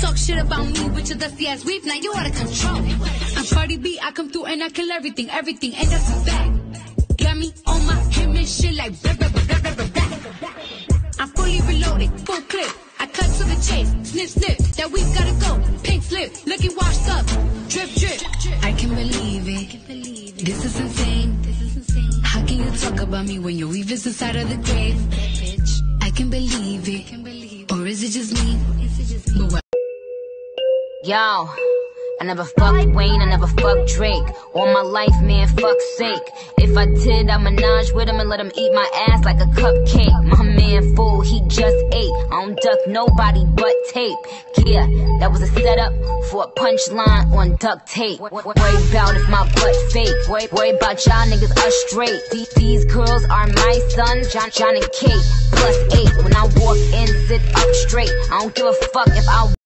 talk shit about me with your dusty ass weave, now you out of control. I'm Cardi B, I come through and I kill everything, and that's a fact. Got me on my him and shit like blah, blah, blah, blah, blah, blah. I'm fully reloaded, full clip. I cut to the chase, snip, snip. That we've gotta go, pink slip, looking washed up, drip, drip. I can't believe it. This is insane. How can you talk about me when your weave is inside of the grave? I can believe it. Or is it just me? Yo, I never fucked Wayne, I never fucked Drake. All my life, man, fuck's sake. If I did, I'd menage with him and let him eat my ass like a cupcake. My man fool, he just ate. I don't duck nobody but tape. Yeah, that was a setup for a punchline on duct tape. Worry about if my butt fake. Worry about y'all niggas us straight. These girls are my sons, John and Kate, +8. When I walk in, sit up straight. I don't give a fuck if I